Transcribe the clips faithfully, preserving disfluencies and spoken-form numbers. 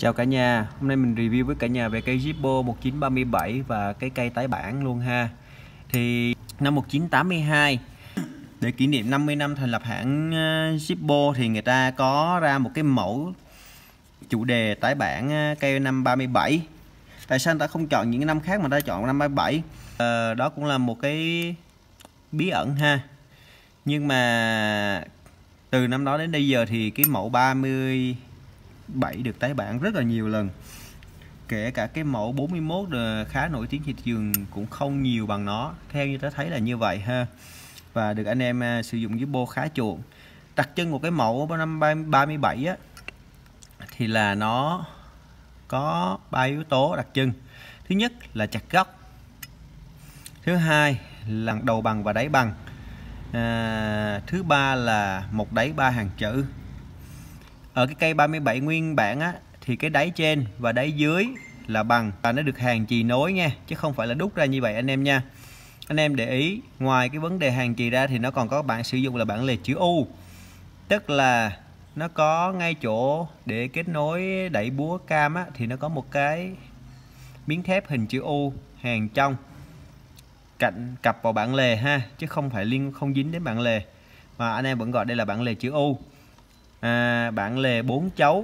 Chào cả nhà, hôm nay mình review với cả nhà về cây Zippo một chín ba bảy và cái cây tái bản luôn ha. Thì năm một chín tám hai, để kỷ niệm năm mươi năm thành lập hãng Zippo thì người ta có ra một cái mẫu chủ đề tái bản cây năm ba bảy. Tại sao người ta không chọn những năm khác mà ta chọn năm ba bảy? À, đó cũng là một cái bí ẩn ha. Nhưng mà từ năm đó đến bây giờ thì cái mẫu ba mươi bảy được tái bản rất là nhiều lần, kể cả cái mẫu bốn mươi mốt khá nổi tiếng thị trường cũng không nhiều bằng nó, theo như ta thấy là như vậy ha. Và được anh em sử dụng Zippo khá chuộng. Đặc trưng của cái mẫu năm ba mươi bảy á thì là nó có ba yếu tố đặc trưng. Thứ nhất là chặt góc, thứ hai là đầu bằng và đáy bằng, à, thứ ba là một đáy ba hàng chữ. Ở cái cây ba mươi bảy nguyên bản á thì cái đáy trên và đáy dưới là bằng và nó được hàng chì nối nha, chứ không phải là đúc ra như vậy anh em nha. Anh em để ý, ngoài cái vấn đề hàng chì ra thì nó còn có bản sử dụng là bản lề chữ U, tức là nó có ngay chỗ để kết nối đẩy búa cam á, thì nó có một cái miếng thép hình chữ U hàng trong cạnh cặp vào bản lề ha, chứ không phải liên không dính đến bản lề, mà anh em vẫn gọi đây là bản lề chữ U. À, bản lề bốn chấu.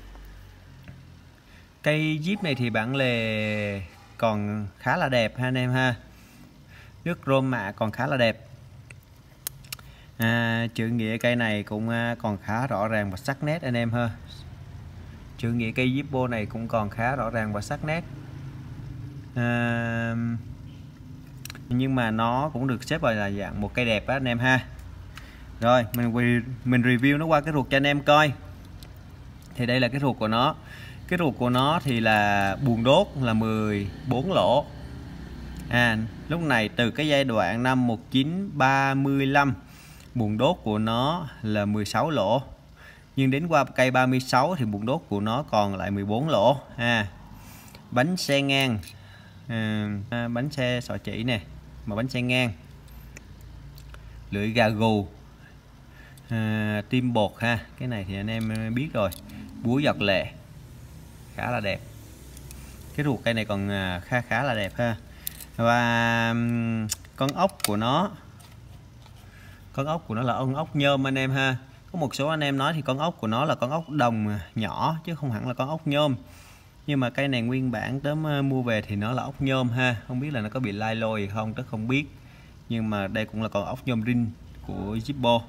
Cây Jeep này thì bản lề còn khá là đẹp ha anh em ha, nước rôm mạ còn khá là đẹp. À, chữ nghĩa cây này cũng còn khá rõ ràng và sắc nét anh em ha. Chữ nghĩa cây Zippo này cũng còn khá rõ ràng và sắc nét. À, nhưng mà nó cũng được xếp vào là dạng một cây đẹp á anh em ha. Rồi mình mình review nó qua cái ruột cho anh em coi. Thì đây là cái ruột của nó. Cái ruột của nó thì là buồng đốt là mười bốn lỗ. À, lúc này từ cái giai đoạn năm một chín ba lăm buồng đốt của nó là mười sáu lỗ. Nhưng đến qua cây ba mươi sáu thì buồng đốt của nó còn lại mười bốn lỗ ha. Bánh xe ngang, à, bánh xe sọ chỉ nè, mà bánh xe ngang. Lưỡi gà gù, à, tim bột ha, cái này thì anh em biết rồi. Búa giọt lệ khá là đẹp. Cái ruột cây này còn khá khá là đẹp ha. Và con ốc của nó, con ốc của nó là con ốc nhôm anh em ha. Có một số anh em nói thì con ốc của nó là con ốc đồng nhỏ chứ không hẳn là con ốc nhôm. Nhưng mà cây này nguyên bản tớm mua về thì nó là ốc nhôm ha. Không biết là nó có bị lai lôi hay không, tớ không biết. Nhưng mà đây cũng là con ốc nhôm rin của Zippo.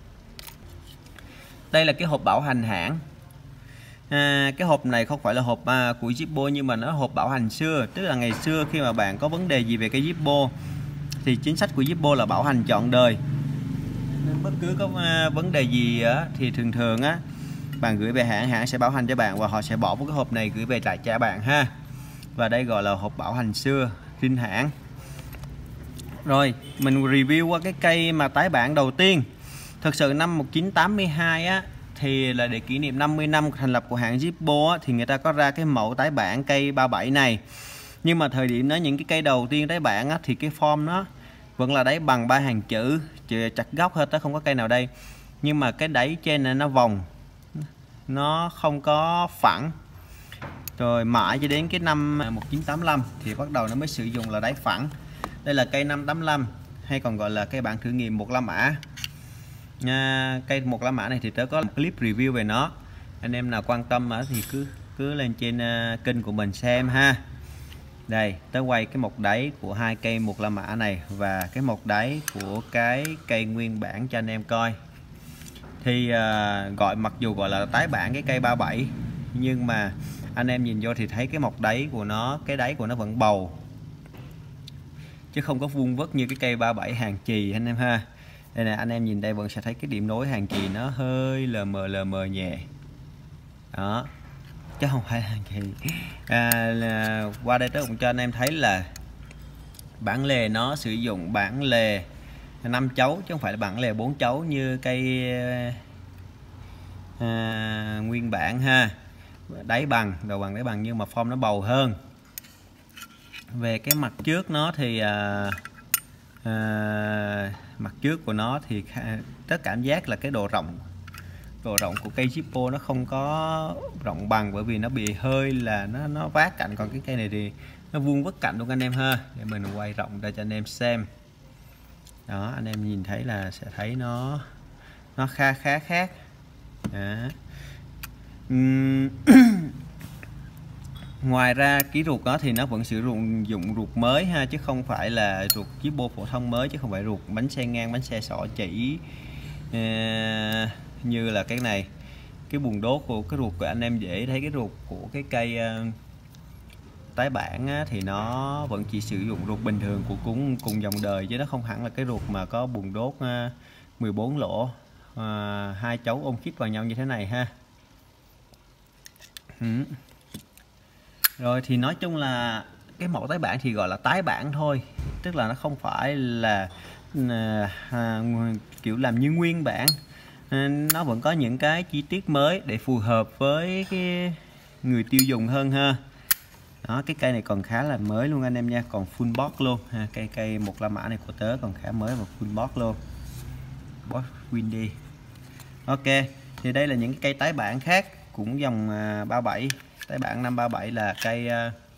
Đây là cái hộp bảo hành hãng. À, cái hộp này không phải là hộp à, của Zippo, nhưng mà nó hộp bảo hành xưa. Tức là ngày xưa khi mà bạn có vấn đề gì về cái Zippo thì chính sách của Zippo là bảo hành trọn đời. Nên bất cứ có à, vấn đề gì á, thì thường thường á bạn gửi về hãng, hãng sẽ bảo hành cho bạn và họ sẽ bỏ vào cái hộp này gửi về lại cho bạn ha. Và đây gọi là hộp bảo hành xưa rin hãng. Rồi mình review qua cái cây mà tái bản đầu tiên. Thực sự năm một chín tám hai á thì là để kỷ niệm năm mươi năm thành lập của hãng Zippo á, thì người ta có ra cái mẫu tái bản cây ba bảy này. Nhưng mà thời điểm đó những cái cây đầu tiên tái bản á, thì cái form nó vẫn là đáy bằng ba hàng chữ, chặt góc hết, tới không có cây nào đây. Nhưng mà cái đáy trên này nó vòng, nó không có phẳng. Rồi mãi cho đến cái năm một chín tám lăm thì bắt đầu nó mới sử dụng là đáy phẳng. Đây là cây năm tám lăm hay còn gọi là cây bản thử nghiệm một la mã. À, cây một la mã này thì tớ có clip review về nó. Anh em nào quan tâm thì cứ cứ lên trên uh, kênh của mình xem ha. Đây tớ quay cái mộc đáy của hai cây một la mã này và cái mộc đáy của cái cây nguyên bản cho anh em coi. Thì uh, gọi mặc dù gọi là tái bản cái cây ba bảy, nhưng mà anh em nhìn vô thì thấy cái mộc đáy của nó, cái đáy của nó vẫn bầu, chứ không có vuông vức như cái cây ba bảy hàng chì anh em ha. Đây này, anh em nhìn đây vẫn sẽ thấy cái điểm nối hàng chì nó hơi lờ mờ lờ mờ nhẹ đó, chứ không phải hàng chì. À, là, qua đây tớ cũng cho anh em thấy là bản lề nó sử dụng bản lề năm chấu chứ không phải là bản lề bốn chấu như cây à, nguyên bản ha. Đáy bằng, đầu bằng đáy bằng, nhưng mà form nó bầu hơn. Về cái mặt trước nó thì à, à, mặt trước của nó thì tất cảm giác là cái độ rộng độ rộng của cây Zippo nó không có rộng bằng, bởi vì nó bị hơi là nó nó vát cạnh, còn cái cây này thì nó vuông vức cạnh luôn anh em ha. Để mình quay rộng ra cho anh em xem. Đó, anh em nhìn thấy là sẽ thấy nó nó khá khá khác. Đó. Uhm. Ngoài ra cái ruột đó thì nó vẫn sử dụng dụng ruột mới ha, chứ không phải là ruột Zippo phổ thông mới, chứ không phải ruột bánh xe ngang, bánh xe xỏ chỉ à, như là cái này. Cái buồng đốt của cái ruột của anh em dễ thấy, cái ruột của cái cây uh, tái bản á, thì nó vẫn chỉ sử dụng ruột bình thường của cùng cùng dòng đời, chứ nó không hẳn là cái ruột mà có buồng đốt uh, mười bốn lỗ, uh, hai chấu ôm khít vào nhau như thế này ha. Ừ. Rồi thì nói chung là cái mẫu tái bản thì gọi là tái bản thôi, tức là nó không phải là à, à, kiểu làm như nguyên bản, à, nó vẫn có những cái chi tiết mới để phù hợp với cái người tiêu dùng hơn ha. Đó, cái cây này còn khá là mới luôn anh em nha, còn full box luôn ha. Cây cây một la mã này của tớ còn khá mới và full box luôn, box windy. Ok, thì đây là những cái cây tái bản khác cũng dòng à, ba bảy. Tái bản năm ba bảy là cây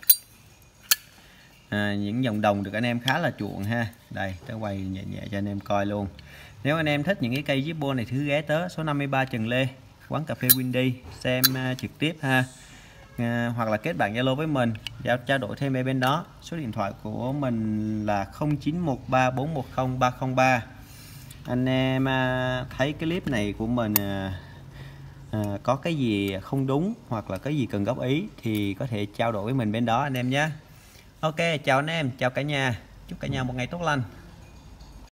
à, những dòng đồng được anh em khá là chuộng ha. Đây, tớ quay nhẹ nhẹ cho anh em coi luôn. Nếu anh em thích những cái cây Zippo này, thứ ghé tớ số năm mươi ba Trần Lê, quán cà phê Windy xem uh, trực tiếp ha. À, hoặc là kết bạn Zalo với mình, giao trao đổi thêm ở bên đó. Số điện thoại của mình là không chín một ba bốn một không ba không ba. Anh em uh, thấy cái clip này của mình uh, À, có cái gì không đúng hoặc là cái gì cần góp ý thì có thể trao đổi với mình bên đó anh em nhé. Ok, chào anh em, chào cả nhà, chúc cả nhà một ngày tốt lành.